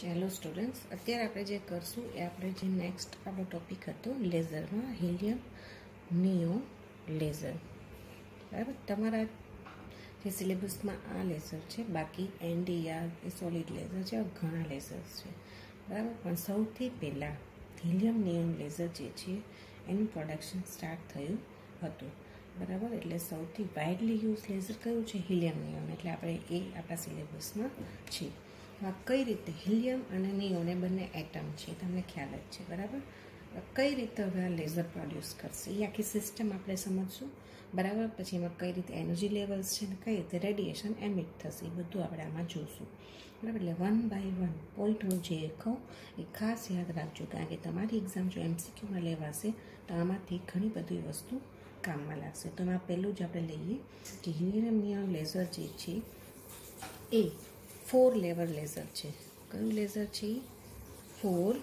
ચાલો સ્ટુડન્ટ્સ, અત્યારે આપણે જે કરશું એ આપણે જે નેક્સ્ટ આપણો ટોપિક હતો લેઝરમાં હિલિયમ નિયોન લેઝર. બરાબર, તમારા જે સિલેબસમાં આ લેઝર છે, બાકી NDR એ સોલિડ લેઝર છે, ઘણા લેઝર્સ છે. બરાબર, પણ સૌથી પહેલાં હિલિયમ નિયોન લેઝર જે છે એનું પ્રોડક્શન સ્ટાર્ટ થયું હતું. બરાબર, એટલે સૌથી વાઇડલી યુઝ લેઝર કયું છે? Helium neon. એટલે આપણે એ આપણા સિલેબસમાં છે. કઈ રીતે હિલિયમ અને નિયોન એ બંને એટમ છે, તમને ખ્યાલ જ છે. બરાબર, કઈ રીતે હવે આ લેઝર પ્રોડ્યુસ કરશે એ આખી સિસ્ટમ આપણે સમજશું. બરાબર, પછી એમાં કઈ રીતે એનર્જી લેવલ્સ છે ને કઈ રીતે રેડિયેશન એમિટ થશે એ બધું આપણે આમાં જોઈશું. બરાબર, એટલે 1 by 1 પોઈન્ટ હું જે કહું એ ખાસ યાદ રાખજો, કારણ કે તમારી એક્ઝામ જો MCQમાં લેવાશે તો આમાંથી ઘણી બધી વસ્તુ કામમાં લાગશે. તો એમાં પહેલું જ આપણે લઈએ કે હિલિયમ નિયોન લેઝર જે છે એ 4 લેવલ લેઝર છે. કયું લેઝર છે? 4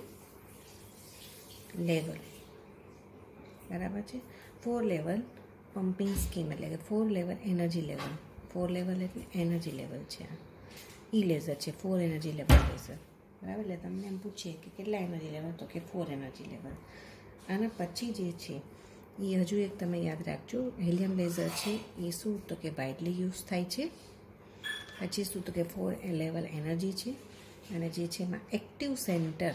લેવલ. બરાબર છે, 4 લેવલ પમ્પિંગ સ્કીમ, એટલે કે 4 લેવલ એનર્જી લેવલ. 4 લેવલ એટલે એનર્જી લેવલ છે. આ ઈ લેઝર છે, 4 એનર્જી લેવલ લેઝર. બરાબર, એટલે તમને એમ પૂછીએ કે કેટલા એનર્જી લેવલ, તો કે 4 એનર્જી લેવલ. આના પછી જે છે એ હજુ એક તમે યાદ રાખજો, હિલિયમ લેઝર છે એ શું તો કે વાઇડલી યુઝ થાય છે. પછી શું તો કે 4 લેવલ એનર્જી છે, અને જે છે એમાં એક્ટિવ સેન્ટર.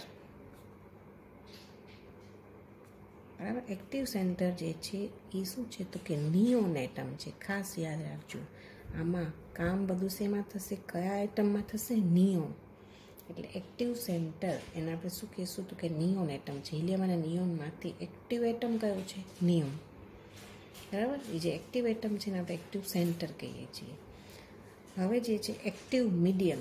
બરાબર, એક્ટિવ સેન્ટર જે છે એ શું છે તો કે નિયોન એટમ છે. ખાસ યાદ રાખજો, આમાં કામ બધું શેમાં થશે? કયા એટમમાં થશે? નિયોન. એટલે એક્ટિવ સેન્ટર એને આપણે શું કહીશું તો કે નિયોન એટમ છે. હિલિયમ અને નિયોનમાંથી એક્ટિવ એટમ કયો છે? નિયોન. બરાબર, એ જે એક્ટિવ એટમ છે એને આપણે એક્ટિવ સેન્ટર કહીએ છીએ. હવે જે છે એક્ટિવ મીડિયમ.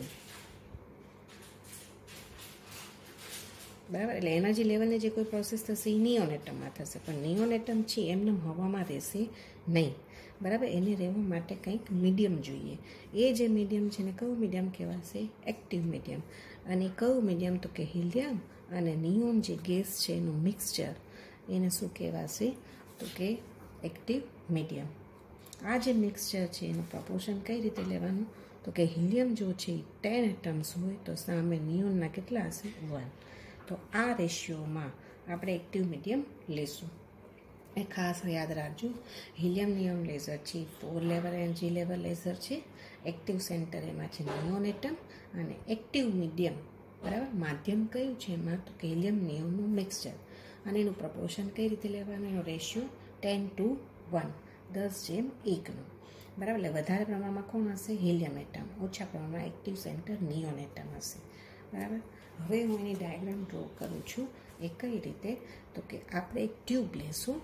બરાબર, એટલે એનર્જી લેવલની જે કોઈ પ્રોસેસ થશે એ નિયોન એટમમાં થશે, પણ નિયોન એટમ છે એમને હવામાં રહેશે નહીં. બરાબર, એને રહેવા માટે કંઈક મીડિયમ જોઈએ. એ જે મીડિયમ છે ને કયું મીડિયમ કહેવાશે? Active medium. અને કયું મીડિયમ તો કે હિલિયમ અને નિયોન જે ગેસ છે એનું મિક્સચર, એને શું કહેવાશે તો કે એક્ટિવ મીડિયમ. આ જે મિક્સચર છે એનું પ્રપોર્શન કઈ રીતે લેવાનું તો કે હિલિયમ જો છે 10 એટમ્સ હોય તો સામે નિયોનના કેટલા હશે? 1. તો આ રેશિયોમાં આપણે એક્ટિવ મીડિયમ લેશું. એ ખાસ યાદ રાખજો, હિલિયમ નિયોન લેઝર છે 4 લેવલ એનર્જી લેવલ લેઝર છે. એક્ટિવ સેન્ટર એમાં છે નિયોન એટમ, અને એક્ટિવ મીડિયમ. બરાબર, માધ્યમ કયું છે એમાં તો કે હિલિયમ નિયોનનું મિક્સચર. અને એનું પ્રપોર્શન કઈ રીતે લેવાનું? એનો રેશિયો 10:1, 10:1. બરાબર, એટલે વધારે પ્રમાણમાં કોણ હશે? Helium atom. ઓછા પ્રમાણમાં એક્ટિવ સેન્ટર નિયોન એટમ હશે. બરાબર, હવે હું એની ડાયાગ્રામ ડ્રો કરું છું. એ કઈ રીતે તો કે આપણે એક ટ્યુબ લેશું.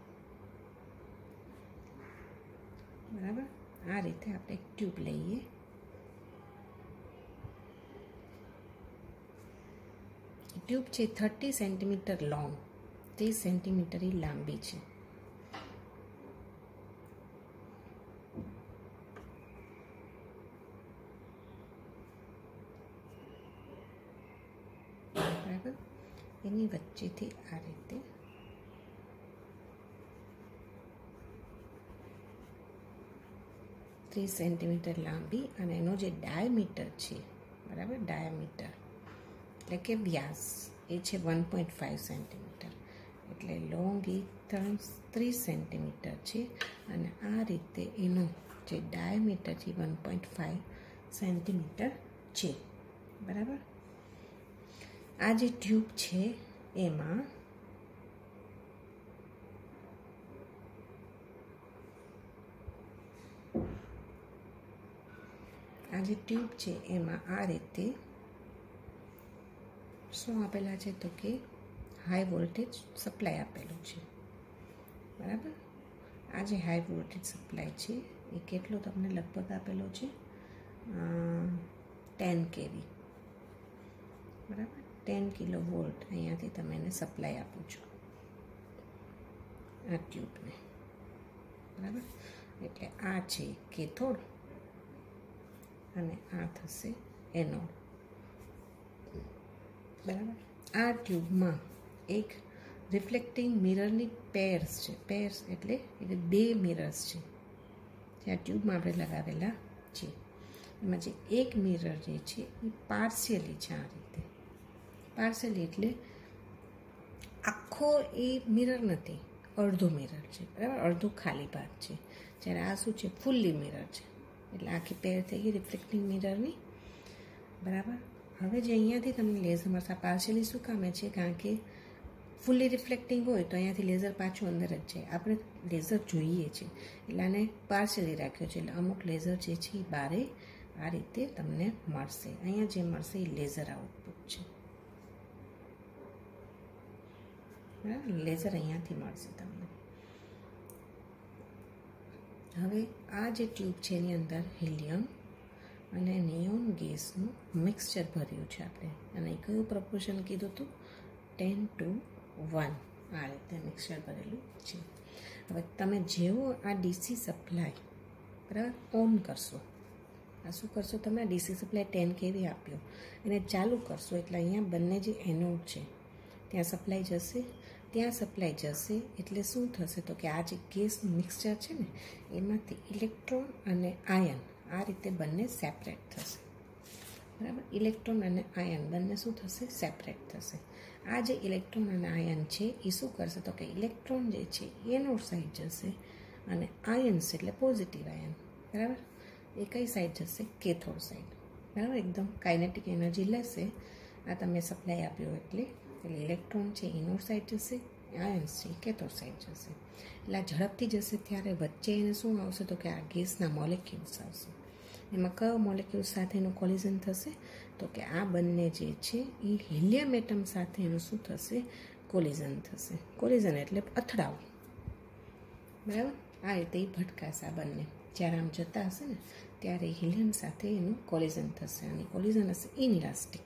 બરાબર, આ રીતે આપણે એક ટ્યુબ લઈએ. ટ્યુબ છે 30 સેન્ટીમીટર લોંગ, 30 સેન્ટીમીટર લાંબી છે. બરાબર, એની વચ્ચેથી આ રીતે સેન્ટીમીટર લાંબી, અને એનો જે ડાયામીટર છે, બરાબર, ડાયામીટર એટલે કે વ્યાસ એ છે 1.5 સેન્ટીમીટર. એટલે લોંગ એ 30 સેન્ટીમીટર છે, અને આ રીતે એનો જે ડાયામીટર છે 1.5 સેન્ટીમીટર છે. બરાબર, આ જે ટ્યુબ છે એમાં આ રીતે શું આપેલા છે તો કે હાઈ વોલ્ટેજ સપ્લાય આપેલું છે. બરાબર, આ જે હાઈ વોલ્ટેજ સપ્લાય છે એ કેટલો તમને લગભગ આપેલો છે? 10 kV. બરાબર, 10 કિલોવોલ્ટ અહીંયાથી તમે એને સપ્લાય આપો છો આ ટ્યુબને. બરાબર, એટલે આ છે કેથોડ અને આ થશે એનોડ. બરાબર, આ ટ્યુબમાં એક રિફ્લેક્ટિંગ મિરરની પેર્સ છે. પેર્સ એટલે 2 મિરર્સ છે જે આ ટ્યુબમાં આપણે લગાવેલા છે. એમાં જે એક મિરર જે છે એ પાર્શિયલી છે આ રીતે. પાર્સલી એટલે આખો એ મિરર નથી, અડધો મિરર છે, બરાબર, અડધો ખાલી ભાગ છે. જ્યારે આ શું છે, ફૂલ્લી મિરર છે, એટલે આખી પેર થઈ ગઈ રિફ્લેક્ટિંગ મિરરની, બરાબર. હવે જે અહીંયાથી તમને લેઝર મળશે, પાર્શિયલી શું કામે છે, કારણ કે ફૂલ્લી રિફ્લેક્ટિંગ હોય તો અહીંયાથી લેઝર પાછું અંદર જ જાય. આપણે લેઝર જોઈએ છે એટલે આને પાર્શિયલી રાખ્યો છે, એટલે અમુક લેઝર જે છે એ બારે આ રીતે તમને મળશે. અહીંયા જે મળશે એ લેઝર આઉટપુટ છે, બરાબર. લેઝર અહીંયાથી મળશે તમને. હવે આ જે ટ્યુબ છે એની અંદર હિલિયમ અને નિયોન ગેસનું મિક્સચર ભર્યું છે આપણે, અને એ કયું પ્રપોર્શન કીધું હતું, 10:1. આ રીતે મિક્સચર ભરેલું છે. હવે તમે જેવો આ ડીસી સપ્લાય, બરાબર, ઓન કરશો, આ શું કરશો, તમે આ ડીસી સપ્લાય 10 kV આપ્યો, એને ચાલુ કરશો એટલે અહીંયા બંને જે એનોડ છે ત્યાં સપ્લાય જશે, ત્યાં સપ્લાય જશે એટલે શું થશે, તો કે આ જે ગેસનું મિક્સચર છે ને એમાંથી ઇલેક્ટ્રોન અને આયન આ રીતે બંને સેપરેટ થશે, બરાબર. ઇલેક્ટ્રોન અને આયન બંને શું થશે, સેપરેટ થશે. આ જે ઇલેક્ટ્રોન અને આયન છે એ શું કરશે, તો કે ઇલેક્ટ્રોન જે છે એનોડ સાઈડ જશે અને આયન્સ એટલે પોઝિટિવ આયન, બરાબર, એ કઈ સાઈડ જશે, કેથોડ સાઈડ, બરાબર. એકદમ કાઇનેટિક એનર્જી લેશે આ તમે સપ્લાય આપ્યો એટલે ઇલેક્ટ્રોન છે એનોડ સાઈડ જશે, આયન્સ છે કેથોડ સાઈડ જશે. એટલે આ ઝડપથી જશે ત્યારે વચ્ચે એને શું આવશે, તો કે આ ગેસના મોલેક્યુલ્સ આવશે. એમાં કયો મોલેક્યુલ સાથે એનું કોલિઝન થશે, તો કે આ બંને જે છે એ હિલિયમ એટમ સાથે એનું શું થશે, કોલિઝન થશે. કોલિઝન એટલે અથડાવું, બરાબર. આ રીતે એ ભટકાશે આ બંને, જ્યારે આમ જતા હશે ને ત્યારે હિલિયમ સાથે એનું કોલિઝન થશે, અને કોલિઝન હશે ઇનઇલાસ્ટિક.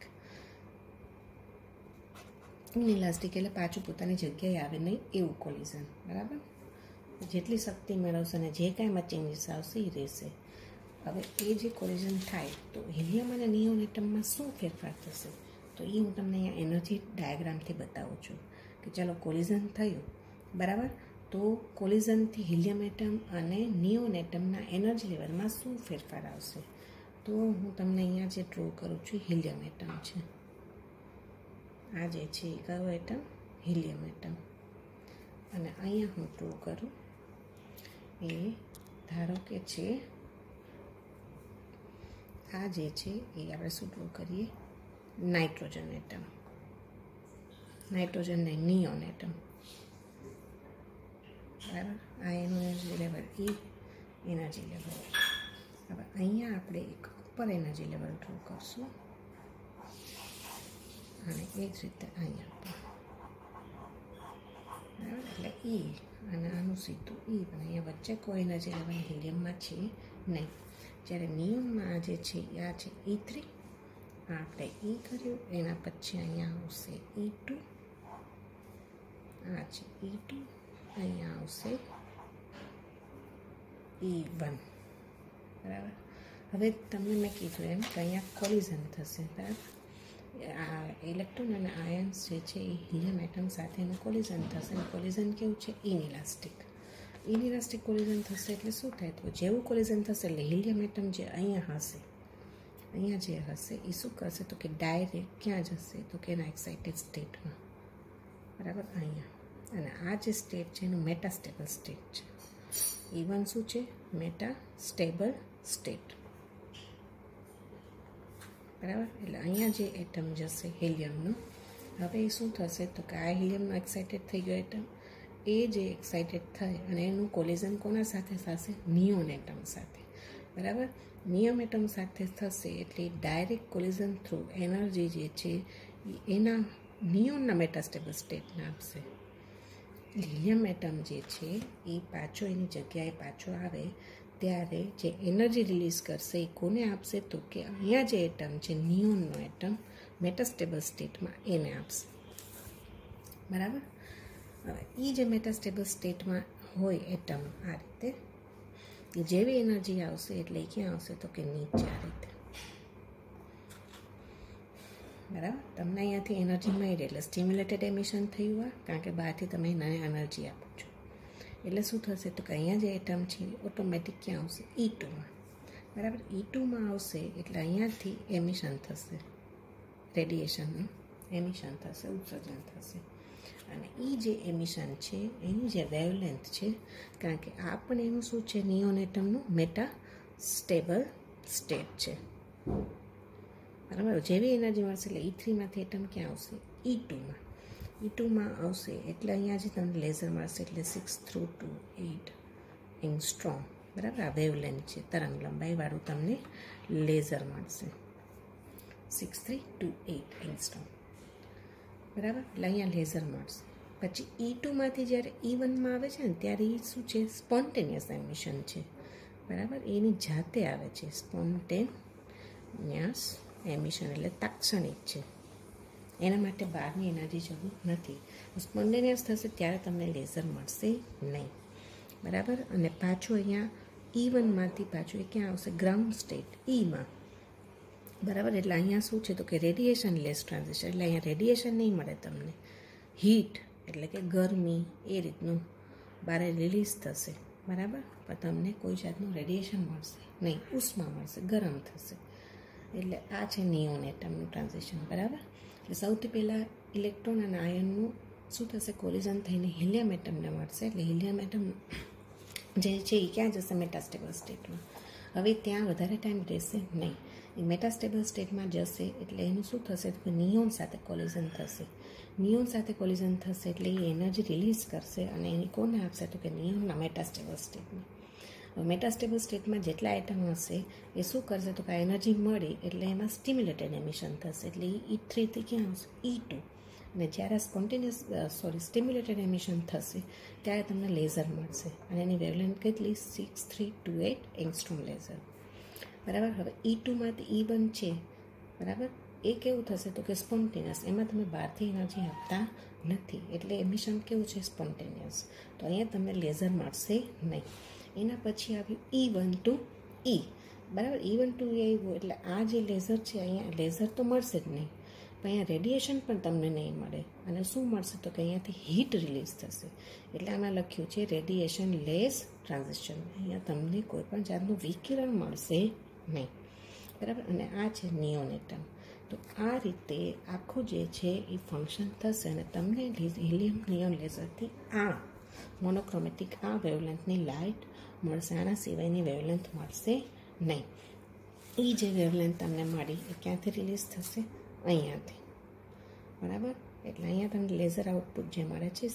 ઇનઇલાસ્ટિક એટલે પાછું પોતાની જગ્યાએ આવે નહીં એવું કોલિઝન, બરાબર. જેટલી શક્તિ મેળવશે અને જે કાંઈમાં ચેન્જીસ આવશે એ રહેશે. હવે એ જે કોલિઝન થાય તો હિલિયમ અને નિયોન એટમમાં શું ફેરફાર થશે, તો એ હું તમને અહીંયા એનર્જી ડાયાગ્રામથી બતાવું છું કે ચાલો કોલિઝન થયું, બરાબર, તો કોલિઝનથી હિલિયમ એટમ અને નિયોન એટમના એનર્જી લેવલમાં શું ફેરફાર આવશે. તો હું તમને અહીંયા જે ડ્રો કરું છું હિલિયમ એટમ છે, આ જે છે એ કયો એટમ, હિલિયમ એટમ, અને અહીંયા હું ડ્રો કરું એ ધારો કે છે આ જે છે એ આપણે શું ડ્રો કરીએ, નાઇટ્રોજન એટમ, નાઇટ્રોજન ને નિયોન એટમ, બરાબર. આ એનું એનર્જી લેવલ એ એનર્જી લેવલ. હવે અહીંયા આપણે એક ઉપર એનર્જી લેવલ ડ્રો કરશું અને એ જ રીતે અહીંયા પણ, બરાબર. એટલે E અને આનું સીધું E, પણ અહીંયા વચ્ચે કોઈ એનર્જી લેવલ હિલિયમમાં છે નહીં. જ્યારે નિયોનમાં આ જે છે આ છે E3, આ આપણે E કર્યું, એના પછી અહીંયા આવશે E2, આ છે E2, અહીંયા આવશે E1, બરાબર. હવે તમને મેં કીધું એમ કે અહીંયા કોલિઝન થશે, બરાબર. આ ઇલેક્ટ્રોન અને આયન્સ જે છે એ હિલિયમ એટમ સાથેનું કોલિઝન થશે, અને કોલિઝન કેવું છે, ઇનઇલાસ્ટિક. ઇનઇલાસ્ટિક કોલિઝન થશે એટલે શું થાય, તો જેવું કોલિઝન થશે એટલે હિલિયમ એટમ જે અહીંયા હશે, અહીંયા જે હશે એ શું કરશે, તો કે ડાયરેક્ટ ક્યાં જશે, તો કે એના એક્સાઇટેડ સ્ટેટમાં, બરાબર, અહીંયા. અને આ જે સ્ટેટ છે એનું મેટાસ્ટેબલ સ્ટેટ છે. E1 શું છે, મેટાસ્ટેબલ સ્ટેટ, બરાબર. એટલે અહીંયા જે એટમ જશે હિલિયમનું, હવે એ શું થશે, તો કે આ હિલિયમનો એક્સાઇટેડ થઈ ગયો એટમ, એ જે એક્સાઇટેડ થાય અને એનું કોલિઝન કોના સાથે થશે, નિયોન એટમ સાથે, બરાબર. નિયોન એટમ સાથે થશે એટલે ડાયરેક્ટ કોલિઝન થ્રુ એનર્જી જે છે એના નિયોનના મેટાસ્ટેબલ સ્ટેટને આપશે. હિલિયમ એટમ જે છે એ પાછો એની જગ્યાએ પાછો આવે ત્યારે જે એનર્જી રિલીઝ કરશે એ કોને આપશે, તો કે અહીંયા જે એટમ છે નિયોનનો એટમ મેટાસ્ટેબલ સ્ટેટમાં એને આપશે, બરાબર. હવે એ જે મેટાસ્ટેબલ સ્ટેટમાં હોય એટમ આ રીતે, જેવી એનર્જી આવશે એટલે ક્યાં આવશે, તો કે નીચે આ રીતે, બરાબર. તમને અહીંયાથી એનર્જી મળી એટલે સ્ટિમ્યુલેટેડ એમિશન થયું આ, કારણ કે બહારથી તમે એને એનર્જી આપો છો. એટલે શું થશે, તો કે અહીંયા જે એટમ છે ઓટોમેટિક ક્યાં આવશે, E2માં, બરાબર. E2માં આવશે એટલે અહીંયાથી એમિશન થશે રેડિયેશનનું, એમિશન થશે, ઉત્સર્જન થશે. અને એ જે એમિશન છે એની જે વેવલેન્થ છે, કારણ કે આ પણ એનું શું છે, નિયોન એટમનું મેટા સ્ટેબલ સ્ટેટ છે, બરાબર. જેવી એનર્જી મળશે એટલે E3માંથી એટમ ક્યાં આવશે, E2માં આવશે. એટલે અહીંયા જે તમને લેઝર મળશે એટલે 6 through 2 8 એંગસ્ટ્રોમ, બરાબર. આ વેવલેન્થ છે, તરંગ લંબાઈવાળું તમને લેઝર મળશે, 6328 એંગસ્ટ્રોમ, બરાબર. એટલે અહીંયા લેઝર મળશે. પછી E2માંથી જ્યારે E1માં આવે છે ને ત્યારે એ શું છે, સ્પોન્ટેનિયસ એમિશન છે, બરાબર. એની જાતે આવે છે, સ્પોન્ટેનિયસ એમિશન એટલે તાત્ક્ષણિક છે, એના માટે બહારની એનર્જી જરૂર નથી. સ્પોન્ટેનિયસ થશે ત્યારે તમને લેઝર મળશે નહીં, બરાબર. અને પાછું અહીંયા E1માંથી પાછું એ ક્યાં આવશે, ગ્રાઉન્ડ સ્ટેટ Eમાં, બરાબર. એટલે અહીંયા શું છે તો કે રેડિયેશન લેસ ટ્રાન્ઝિશન, એટલે અહીંયા રેડિયેશન નહીં મળે તમને, હીટ એટલે કે ગરમી એ રીતનું બહાર રિલીઝ થશે, બરાબર. પણ તમને કોઈ જાતનું રેડિયેશન મળશે નહીં, ઉષ્મા મળશે, ગરમ થશે. એટલે આ છે નિયોન એટમનું ટ્રાન્ઝિશન, બરાબર. એટલે સૌથી પહેલાં ઇલેક્ટ્રોન અને આયનનું શું થશે, કોલિઝન થઈને હિલિયમ એટમને મળશે. એટલે હિલિયમ એટમ જે છે એ ક્યાં જશે, મેટાસ્ટેબલ સ્ટેટમાં. હવે ત્યાં વધારે ટાઈમ રહેશે નહીં, એ મેટાસ્ટેબલ સ્ટેટમાં જશે એટલે એનું શું થશે તો કે નિયોન સાથે કોલિઝન થશે. નિયોન સાથે કોલિઝન થશે એટલે એ એનર્જી રિલીઝ કરશે અને એની કોને આપશે તો કે નિયોનના મેટાસ્ટેબલ સ્ટેટમાં. હવે મેટાસ્ટેબલ સ્ટેટમાં જેટલા આઇટમ હશે એ શું કરશે તો કે આ એનર્જી મળી એટલે એમાં સ્ટિમ્યુલેટેડ એમિશન થશે, એટલે E3થી ક્યાં આવશે, E2. અને જ્યારે સ્ટિમ્યુલેટેડ એમિશન થશે ત્યારે તમને લેઝર મળશે અને એની વેવલેન્થ કેટલી, 6328 એંગસ્ટ્રોમ લેઝર, બરાબર. હવે E2માંથી E1 છે, બરાબર. એ કેવું થશે તો કે સ્પોન્ટેનિયસ, એમાં તમે બહારથી એનર્જી આપતા નથી એટલે એમિશન કેવું છે, સ્પોન્ટેનિયસ. તો અહીંયા તમને લેઝર મળશે નહીં. એના પછી આવ્યું E1 to E, બરાબર. E1 to E આવ્યું એટલે આ જે લેઝર છે અહીંયા લેઝર તો મળશે જ નહીં, પણ અહીંયા રેડિયેશન પણ તમને નહીં મળે. અને શું મળશે તો કે અહીંયાથી હીટ રિલીઝ થશે. એટલે આમાં લખ્યું છે રેડિયેશન લેસ ટ્રાન્ઝિશન, અહીંયા તમને કોઈ પણ જાતનું વિકિરણ મળશે નહીં, બરાબર. અને આ છે નિયોન એટમ. તો આ રીતે આખું જે છે એ ફંક્શન થશે અને તમને હિલિયમ નિયોન લેઝરથી આ મોનોક્રોમેટિક આ વેવલેન્થની લાઇટ મળશે, આના સિવાયની વેવલેન્થ મળશે નહીં. એ જે વેવલેન્થ તમને મળી એ ક્યાંથી રિલીઝ થશે, અહીંયાથી, બરાબર. એટલે અહીંયા તમને લેઝર આઉટપુટ જે મળે છે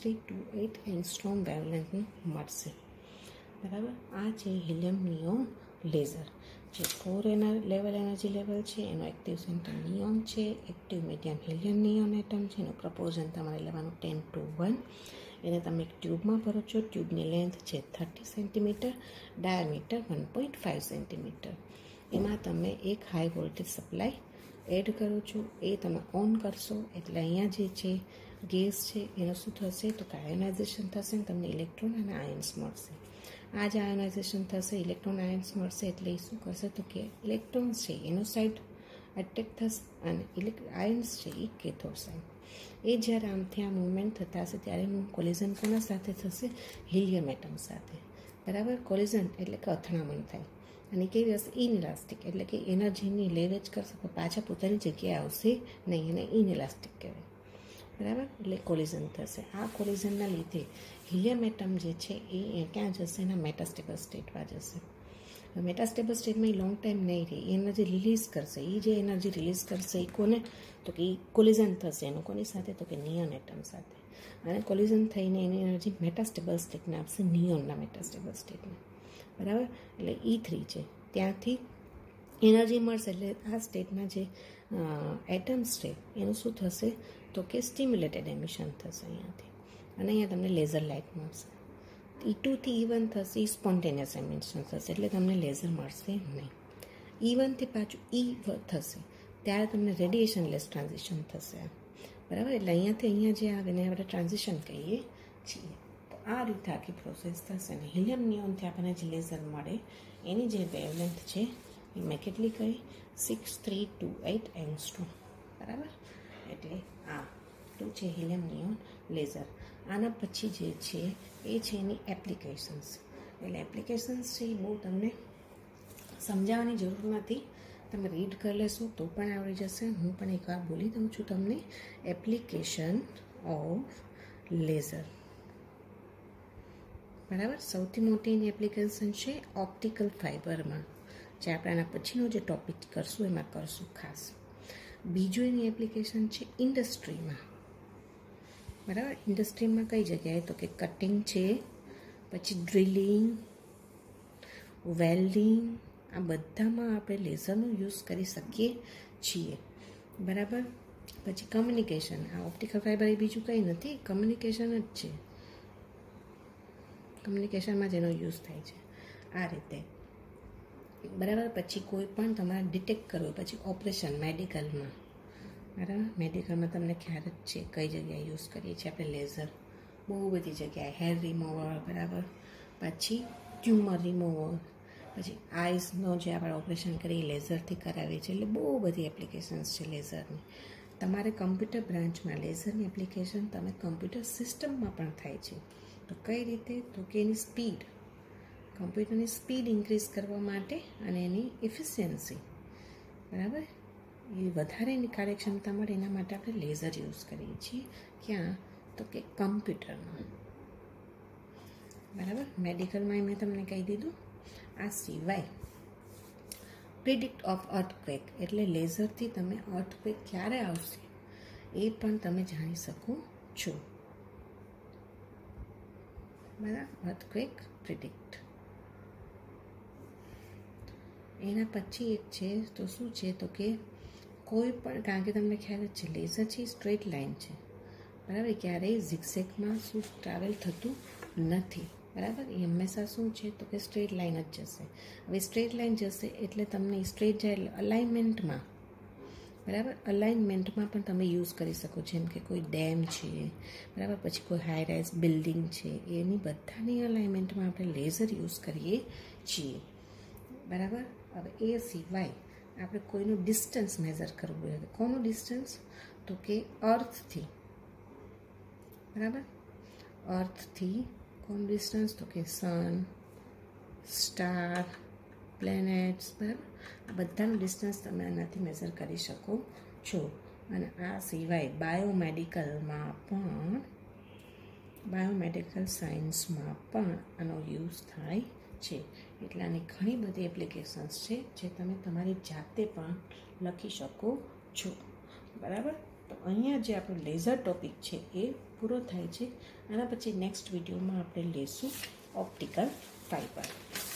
6328 એંગસ્ટ્રોમ વેવલેન્થનું મળશે, બરાબર. આ છે હિલિયમ નિયોન લેઝર. જે 4 લેવલ એનર્જી લેવલ છે એનો એક્ટિવ સેન્ટર નિયોન છે, active medium helium neon atom છે, એનું પ્રપોર્શન તમારે લેવાનું 10:1. એને તમે એક ટ્યુબમાં ભરો છો, ટ્યુબની લેન્થ છે 30 સેન્ટીમીટર, ડાયામીટર 1.5 સેન્ટીમીટર. એમાં તમે એક હાઈ વોલ્ટેજ સપ્લાય એડ કરો છો, એ તમે ઓન કરશો એટલે અહીંયા જે છે ગેસ છે એનું શું થશે તો કે આયોનાઇઝેશન થશે અને તમને ઇલેક્ટ્રોન અને આયન્સ મળશે. આ જે આયોનાઇઝેશન થશે, ઇલેક્ટ્રોન આયન્સ મળશે એટલે એ શું કરશે તો કે ઇલેક્ટ્રોન્સ છે એનો સાઈડ એટેક થશે અને આયન્સ છે એ કેથોડ સાઈડ. એ જ્યારે આમથી આ મૂવમેન્ટ થતા હશે ત્યારે એનું કોલિઝન કોના સાથે થશે, હિલિયમ એટમ સાથે, બરાબર. કોલિઝન એટલે કે અથડામણ થાય અને કેવી હશે, ઇનઇલાસ્ટિક એટલે કે એનર્જીની લેવેજ કરશે પણ પાછા પોતાની જગ્યાએ આવશે નહીં, એને ઇનઇલાસ્ટિક કહેવાય, બરાબર. એટલે કોલિઝન થશે. આ કોલિઝનના લીધે હિલિયમ એટમ જે છે એ ક્યાં જશે, એના મેટાસ્ટેબલ સ્ટેટમાં જશે. મેટાસ્ટેબલ સ્ટેટમાં એ લોંગ ટાઈમ નહીં રહે, એ એનર્જી રિલીઝ કરશે. એ જે એનર્જી રિલીઝ કરશે એ કોને તો કે એ કોલિઝન થશે એનું કોની સાથે તો કે નિયોન એટમ સાથે. અને કોલિઝન થઈને એની એનર્જી મેટાસ્ટેબલ સ્ટેટને આપશે, નિયોનના મેટાસ્ટેબલ સ્ટેટને, બરાબર. એટલે E3 છે ત્યાંથી એનર્જી મળશે એટલે આ સ્ટેટના જે એટમ્સ છે એનું શું થશે તો કે સ્ટિમ્યુલેટેડ એમિશન થશે અહીંયાથી અને અહીંયા તમને લેઝર લાઇટ મળશે. E2 થી E1 થશે, એ સ્પોન્ટેનિયસ એમિશન થશે એટલે તમને લેઝર મળશે નહીં. E1 થી પાછું E થશે ત્યારે તમને રેડિયેશન લેસ ટ્રાન્ઝિશન થશે, બરાબર. એટલે અહીંયાથી અહીંયા જે આવે ને આપણે ટ્રાન્ઝિશન કહીએ છીએ. તો આ રીતે આખી પ્રોસેસ થશે ને હિલિયમ નિયોનથી આપણને જે લેઝર મળે એની જે વેવલેન્થ છે એ મેં કેટલી કહી, 6328 એંગસ્ટ્રોમ, બરાબર. એટલે આ તો છે હિલિયમ નિયોન લેઝર. આના પછી જે છે એ છે એની એપ્લિકેશન્સ. એટલે એપ્લિકેશન્સ છે એ બહુ તમને સમજાવવાની જરૂર નથી, તમે રીડ કરી લેશો તો પણ આવડી જશે. હું પણ એકવાર બોલી દઉં છું તમને. એપ્લિકેશન ઓફ લેઝર, બરાબર. સૌથી મોટી એની એપ્લિકેશન છે ઓપ્ટિકલ ફાઇબરમાં, જે આપણે આના પછીનો જે ટોપિક કરશું એમાં કરશું ખાસ. બીજું એની એપ્લિકેશન છે ઇન્ડસ્ટ્રીમાં, બરાબર. ઇન્ડસ્ટ્રીમાં કઈ જગ્યાએ? તો કે કટિંગ છે, પછી ડ્રિલિંગ, વેલ્ડિંગ, આ બધામાં આપણે લેઝરનો યુઝ કરી શકીએ છીએ, બરાબર. પછી કમ્યુનિકેશન, આ ઓપ્ટિકલ ફાઇબર એ બીજું કંઈ નથી, કમ્યુનિકેશન જ છે. કમ્યુનિકેશનમાં જ એનો યુઝ થાય છે આ રીતે, બરાબર. પછી કોઈ પણ તમારે ડિટેક્ટ કરવું, પછી ઓપરેશન મેડિકલમાં, બરાબર. મેડિકલમાં તમને ખ્યાલ જ છે કઈ જગ્યાએ યુઝ કરીએ છીએ આપણે લેઝર. બહુ બધી જગ્યાએ, હેર રિમૂવર, બરાબર. પછી ટ્યુમર રિમૂવર, પછી આઈસનો જે આપણે ઓપરેશન કરીએ લેઝરથી કરાવીએ છીએ. એટલે બહુ બધી એપ્લિકેશન્સ છે લેઝરની. તમારે કમ્પ્યુટર બ્રાન્ચમાં લેઝરની એપ્લિકેશન તમે કમ્પ્યુટર સિસ્ટમમાં પણ થાય છે. તો કઈ રીતે? તો કે એની સ્પીડ, કમ્પ્યુટરની સ્પીડ ઇન્ક્રીઝ કરવા માટે અને એની એફિશિયન્સી, બરાબર, એ વધારે એની કાર્યક્ષમતા મળે એના માટે આપણે લેઝર યુઝ કરીએ છીએ. ક્યાં? તો કે કમ્પ્યુટરમાં, બરાબર. મેડિકલમાં મેં તમને કહી દીધું. આ સિવાય પ્રિડિક્ટ ઓફ અર્થક્વેક, એટલે લેઝરથી તમે અર્થક્વેક ક્યારે આવશે એ પણ તમે જાણી શકો છો, બરાબર. Earthquake predict. એના પછી એક છે તો શું છે? તો કે કોઈ પણ, કારણ કે તમને ખ્યાલ જ છે લેઝર છે સ્ટ્રેટ લાઇન છે, બરાબર. ક્યારેય ઝિગઝેગમાં શું ટ્રાવેલ થતું નથી, બરાબર. એ હંમેશા શું છે? તો કે સ્ટ્રેટ લાઇન જ જશે. હવે સ્ટ્રેટ લાઇન જશે એટલે તમને સ્ટ્રેટ જાય એટલે અલાઇનમેન્ટમાં, બરાબર, અલાઇનમેન્ટમાં પણ તમે યુઝ કરી શકો. જેમ કે કોઈ ડેમ છે, બરાબર, પછી કોઈ હાઈ રાઇઝ બિલ્ડિંગ છે, એની બધાની અલાઇનમેન્ટમાં આપણે લેઝર યુઝ કરીએ છીએ, બરાબર. હવે એ સિવાય આપણે કોઈનું ડિસ્ટન્સ મેઝર કરવું હોય, કોનું ડિસ્ટન્સ? તો કે અર્થથી, બરાબર. અર્થથી કોનું ડિસ્ટન્સ? તો કે સન, સ્ટાર, પ્લેનેટ્સ, બરાબર. આ બધાનું ડિસ્ટન્સ તમે આનાથી મેઝર કરી શકો છો. અને આ સિવાય બાયોમેડિકલ સાયન્સમાં પણ આનો યુઝ થાય છે. એટલે આની ઘણી બધી એપ્લિકેશન્સ છે જે તમે તમારી જાતે પણ લખી શકો છો, બરાબર. તો અહીંયા જે આપણો લેઝર ટોપિક છે એ પૂરો થાય છે. આના પછી નેક્સ્ટ વિડીયોમાં આપણે લઈશું ઓપ્ટિકલ ફાઇબર.